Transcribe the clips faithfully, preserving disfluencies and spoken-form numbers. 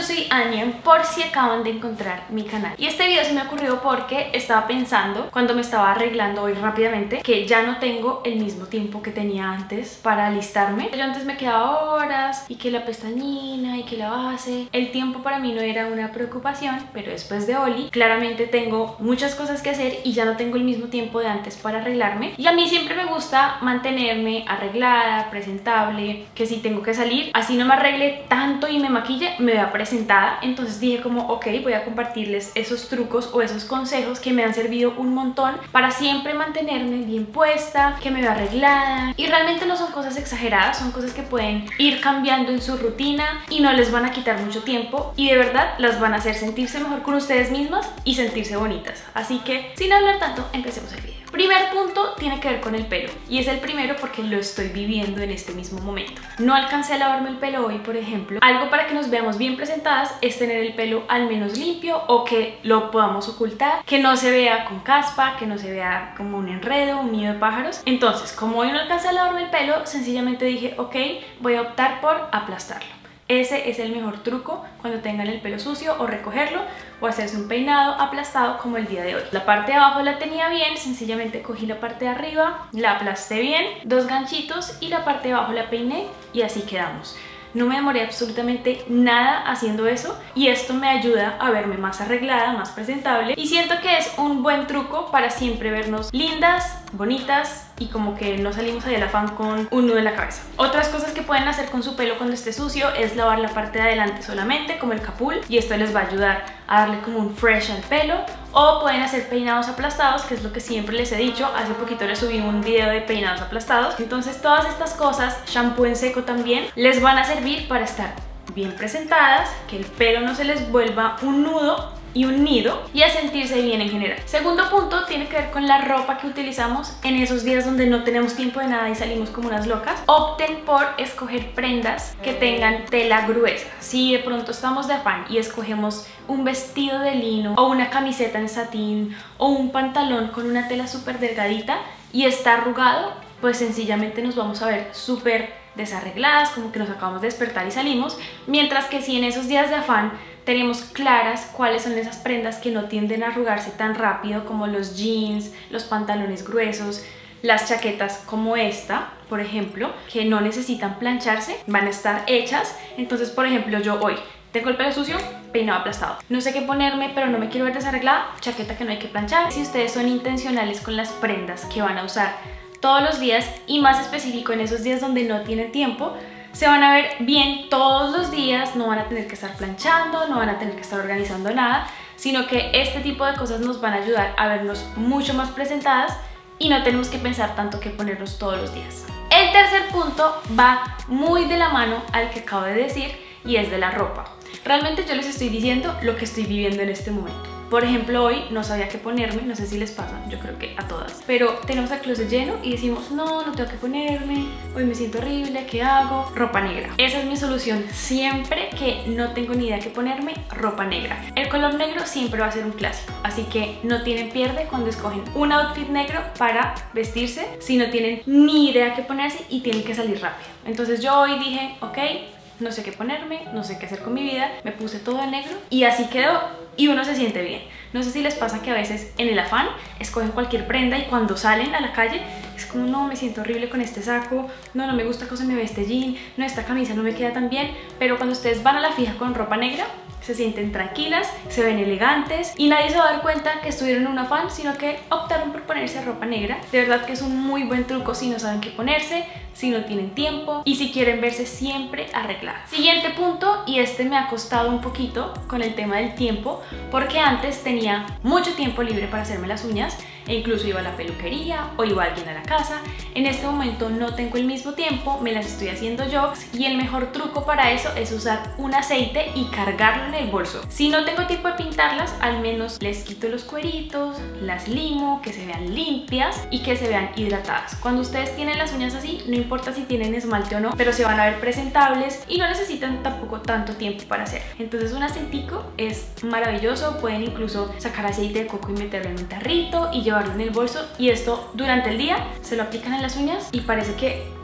yo soy Ania, por si acaban de encontrar mi canal. Y este video se me ocurrió porque estaba pensando, cuando me estaba arreglando hoy rápidamente, que ya no tengo el mismo tiempo que tenía antes para alistarme. Yo antes me quedaba horas, y que la pestañina, y que la base. El tiempo para mí no era una preocupación, pero después de Oli, claramente tengo muchas cosas que hacer y ya no tengo el mismo tiempo de antes para arreglarme. Y a mí siempre me gusta mantenerme arreglada, presentable, que si tengo que salir, así no me arregle tanto y me maquille, me vea presentada. Entonces dije como, ok, voy a compartirles esos trucos o esos consejos que me han servido un montón para siempre mantenerme bien puesta, que me vea arreglada. Y realmente no son cosas exageradas, son cosas que pueden ir cambiando en su rutina y no les van a quitar mucho tiempo y de verdad las van a hacer sentirse mejor con ustedes mismas y sentirse bonitas. Así que sin hablar tanto, empecemos el video. Primer punto tiene que ver con el pelo, y es el primero porque lo estoy viviendo en este mismo momento. No alcancé a lavarme el pelo hoy, por ejemplo. Algo para que nos veamos bien presentadas es tener el pelo al menos limpio o que lo podamos ocultar, que no se vea con caspa, que no se vea como un enredo, un nido de pájaros. Entonces, como hoy no alcancé a lavarme el pelo, sencillamente dije, ok, voy a optar por aplastarlo. Ese es el mejor truco cuando tengan el pelo sucio, o recogerlo o hacerse un peinado aplastado como el día de hoy. La parte de abajo la tenía bien, sencillamente cogí la parte de arriba, la aplasté bien, dos ganchitos, y la parte de abajo la peiné y así quedamos. No me demoré absolutamente nada haciendo eso y esto me ayuda a verme más arreglada, más presentable, y siento que es un buen truco para siempre vernos lindas, bonitas y como que no salimos ahí del afán con un nudo en la cabeza. Otras cosas que pueden hacer con su pelo cuando esté sucio es lavar la parte de adelante solamente, como el capul, y esto les va a ayudar a darle como un fresh al pelo. O pueden hacer peinados aplastados, que es lo que siempre les he dicho. Hace poquito les subí un video de peinados aplastados. Entonces todas estas cosas, shampoo en seco también, les van a servir para estar bien presentadas, que el pelo no se les vuelva un nudo y un nido, y a sentirse bien en general. Segundo punto tiene que ver con la ropa que utilizamos en esos días donde no tenemos tiempo de nada y salimos como unas locas. Opten por escoger prendas que tengan tela gruesa. Si de pronto estamos de afán y escogemos un vestido de lino o una camiseta en satín o un pantalón con una tela súper delgadita y está arrugado, pues sencillamente nos vamos a ver súper desarregladas, como que nos acabamos de despertar y salimos. Mientras que si en esos días de afán tenemos claras cuáles son esas prendas que no tienden a arrugarse tan rápido, como los jeans, los pantalones gruesos, las chaquetas como esta, por ejemplo, que no necesitan plancharse, van a estar hechas. Entonces, por ejemplo, yo hoy tengo el pelo sucio, peinado aplastado. No sé qué ponerme, pero no me quiero ver desarreglada, chaqueta que no hay que planchar. Si ustedes son intencionales con las prendas que van a usar todos los días, y más específico en esos días donde no tienen tiempo, se van a ver bien todos los días, no van a tener que estar planchando, no van a tener que estar organizando nada, sino que este tipo de cosas nos van a ayudar a vernos mucho más presentadas y no tenemos que pensar tanto qué ponernos todos los días. El tercer punto va muy de la mano al que acabo de decir, y es de la ropa. Realmente yo les estoy diciendo lo que estoy viviendo en este momento. Por ejemplo, hoy no sabía qué ponerme, no sé si les pasa, yo creo que a todas, pero tenemos el closet lleno y decimos, no, no tengo que ponerme, hoy me siento horrible, ¿qué hago? Ropa negra. Esa es mi solución siempre que no tengo ni idea qué ponerme, ropa negra. El color negro siempre va a ser un clásico, así que no tienen pierde cuando escogen un outfit negro para vestirse si no tienen ni idea qué ponerse y tienen que salir rápido. Entonces yo hoy dije, ok, no sé qué ponerme, no sé qué hacer con mi vida, me puse todo de negro y así quedó, y uno se siente bien. No sé si les pasa que a veces en el afán escogen cualquier prenda y cuando salen a la calle es como, no, me siento horrible con este saco, no, no me gusta cómo se me ve este jean, no, esta camisa no me queda tan bien. Pero cuando ustedes van a la fija con ropa negra, se sienten tranquilas, se ven elegantes y nadie se va a dar cuenta que estuvieron en un afán, sino que optaron por ponerse ropa negra. De verdad que es un muy buen truco si no saben qué ponerse, si no tienen tiempo y si quieren verse siempre arregladas. Siguiente punto, y este me ha costado un poquito con el tema del tiempo, porque antes tenía mucho tiempo libre para hacerme las uñas e incluso iba a la peluquería o iba alguien a la casa. En este momento no tengo el mismo tiempo, me las estoy haciendo yo, y el mejor truco para eso es usar un aceite y cargarlo en el bolso. Si no tengo tiempo de pintarlas, al menos les quito los cueritos, las limo, que se vean limpias y que se vean hidratadas. Cuando ustedes tienen las uñas así, no importa si tienen esmalte o no, pero se van a ver presentables y no necesitan tampoco tanto tiempo para hacer. Entonces un aceitico es maravilloso, pueden incluso sacar aceite de coco y meterlo en un tarrito y llevarlo en el bolso, y esto durante el día se lo aplican en las uñas y parece que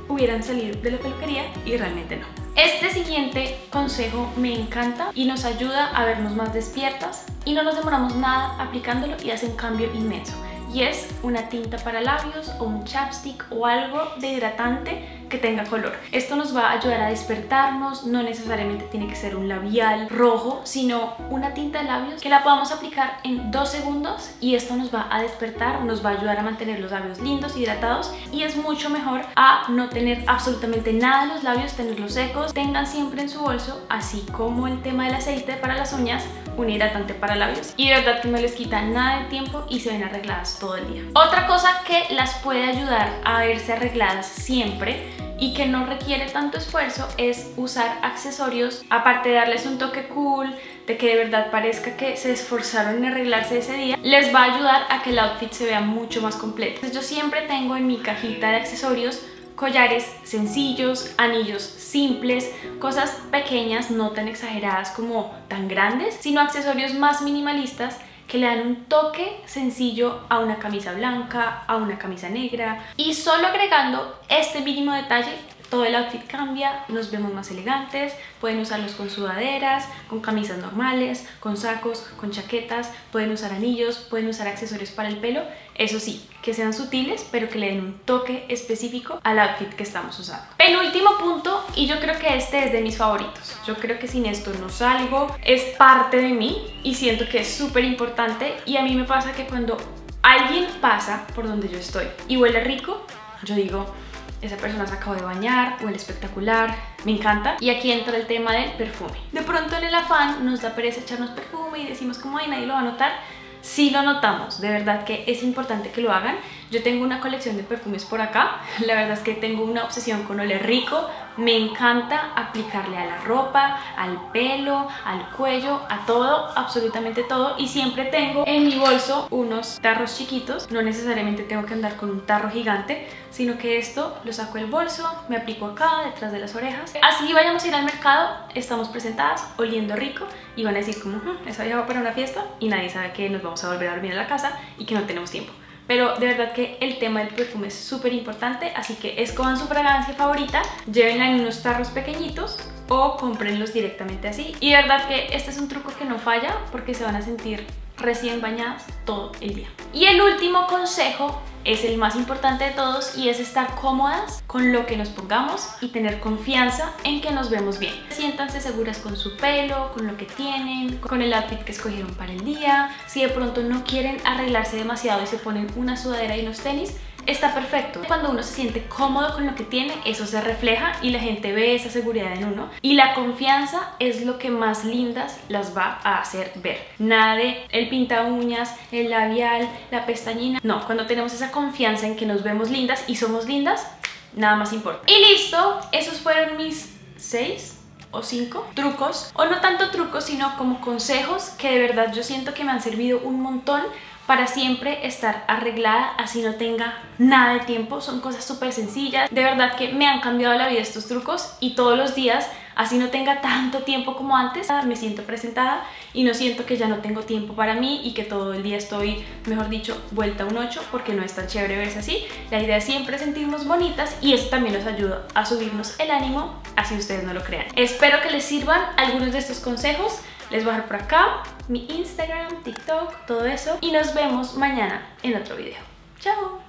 hubieran salido de la peluquería y realmente no. Este siguiente consejo me encanta y nos ayuda a vernos más despiertas y no nos demoramos nada aplicándolo y hace un cambio inmenso. Y es una tinta para labios o un chapstick o algo de hidratante que tenga color. Esto nos va a ayudar a despertarnos, no necesariamente tiene que ser un labial rojo, sino una tinta de labios que la podamos aplicar en dos segundos y esto nos va a despertar, nos va a ayudar a mantener los labios lindos, hidratados y es mucho mejor a no tener absolutamente nada en los labios, tenerlos secos. Tengan siempre en su bolso, así como el tema del aceite para las uñas, un hidratante para labios y de verdad que no les quita nada de tiempo y se ven arregladas todo el día. Otra cosa que las puede ayudar a verse arregladas siempre y que no requiere tanto esfuerzo es usar accesorios, aparte de darles un toque cool, de que de verdad parezca que se esforzaron en arreglarse ese día, les va a ayudar a que el outfit se vea mucho más completo. Entonces yo siempre tengo en mi cajita de accesorios collares sencillos, anillos simples, cosas pequeñas, no tan exageradas como tan grandes, sino accesorios más minimalistas que le dan un toque sencillo a una camisa blanca, a una camisa negra y solo agregando este mínimo detalle todo el outfit cambia, nos vemos más elegantes. Pueden usarlos con sudaderas, con camisas normales, con sacos, con chaquetas, pueden usar anillos, pueden usar accesorios para el pelo. Eso sí, que sean sutiles, pero que le den un toque específico al outfit que estamos usando. Penúltimo punto, y yo creo que este es de mis favoritos. Yo creo que sin esto no salgo, es parte de mí y siento que es súper importante. Y a mí me pasa que cuando alguien pasa por donde yo estoy y huele rico, yo digo, esa persona se acabó de bañar, huele espectacular, me encanta. Y aquí entra el tema del perfume. De pronto en el afán nos da pereza echarnos perfume y decimos como, ay, nadie lo va a notar. Sí lo notamos, de verdad que es importante que lo hagan. Yo tengo una colección de perfumes por acá. La verdad es que tengo una obsesión con oler rico. Me encanta aplicarle a la ropa, al pelo, al cuello, a todo, absolutamente todo. Y siempre tengo en mi bolso unos tarros chiquitos. No necesariamente tengo que andar con un tarro gigante, sino que esto lo saco del bolso, me aplico acá, detrás de las orejas. Así vayamos a ir al mercado, estamos presentadas, oliendo rico y van a decir como, hm, esa vieja va para una fiesta y nadie sabe que nos vamos a volver a dormir en la casa y que no tenemos tiempo. Pero de verdad que el tema del perfume es súper importante, así que escojan su fragancia favorita, llévenla en unos tarros pequeñitos o cómprenlos directamente así. Y de verdad que este es un truco que no falla porque se van a sentir recién bañadas todo el día. Y el último consejo es el más importante de todos y es estar cómodas con lo que nos pongamos y tener confianza en que nos vemos bien. Siéntanse seguras con su pelo, con lo que tienen, con el outfit que escogieron para el día. Si de pronto no quieren arreglarse demasiado y se ponen una sudadera y unos tenis, está perfecto. Cuando uno se siente cómodo con lo que tiene, eso se refleja y la gente ve esa seguridad en uno. Y la confianza es lo que más lindas las va a hacer ver. Nada de el pinta uñas, el labial, la pestañina. No, cuando tenemos esa confianza en que nos vemos lindas y somos lindas, nada más importa. Y listo, esos fueron mis seis o cinco trucos, o no tanto trucos, sino como consejos que de verdad yo siento que me han servido un montón para siempre estar arreglada, así no tenga nada de tiempo. Son cosas súper sencillas, de verdad que me han cambiado la vida estos trucos y todos los días, así no tenga tanto tiempo como antes, me siento presentada y no siento que ya no tengo tiempo para mí y que todo el día estoy, mejor dicho, vuelta a un ocho, porque no es tan chévere verse así. La idea es siempre sentirnos bonitas y eso también nos ayuda a subirnos el ánimo, así ustedes no lo crean. Espero que les sirvan algunos de estos consejos. Les voy a dejar por acá mi Instagram, TikTok, todo eso. Y nos vemos mañana en otro video. ¡Chao!